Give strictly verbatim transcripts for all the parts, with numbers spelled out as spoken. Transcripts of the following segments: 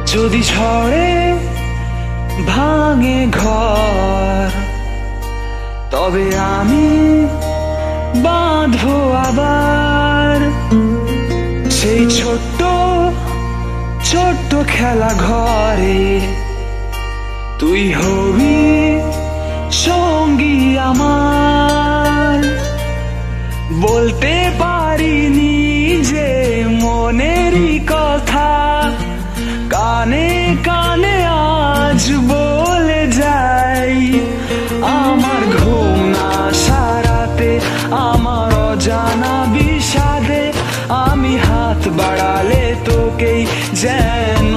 যদি ঝড়ে ভাঙে ঘর তবে আমি বাঁধবো আবার সেই ছোট্ট ছোট্ট খেলা ঘরে। তুই হবি সঙ্গী আমার, বলতে পারিনি যে মনেরই কথা, কানে কানে আজ বলে যাই। আমার ঘুম না সারাতে, আমার অজানা বিষাদে, আমি হাত বাড়ালে তোকেই যেন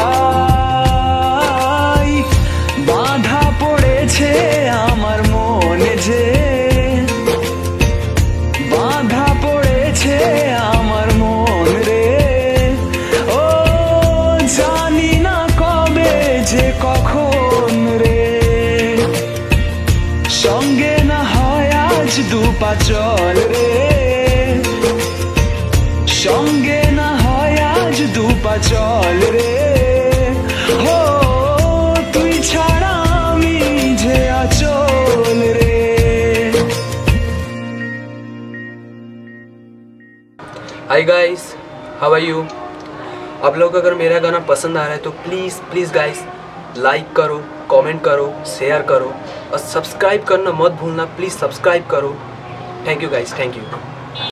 পাই। বাঁধা পড়েছে আমার মনে যে, বাঁধা পড়েছে আমার মন রে। ও জানি না কবে যে কখন রে, সঙ্গে না হয় আজ দুপা চল রে, সঙ্গে না হয় আজ দুপা চল রে। হো তুই ছাড়া আমি যে আচল রে। Hi guys, how are you? आप लोग अगर मेरा गाना पसंद आ रहा है तो प्लीज़ प्लीज़ गाइस लाइक करो, कमेंट करो, शेयर करो और सब्सक्राइब करना मत भूलना। प्लीज़ सब्सक्राइब करो। Thank you guys, thank you.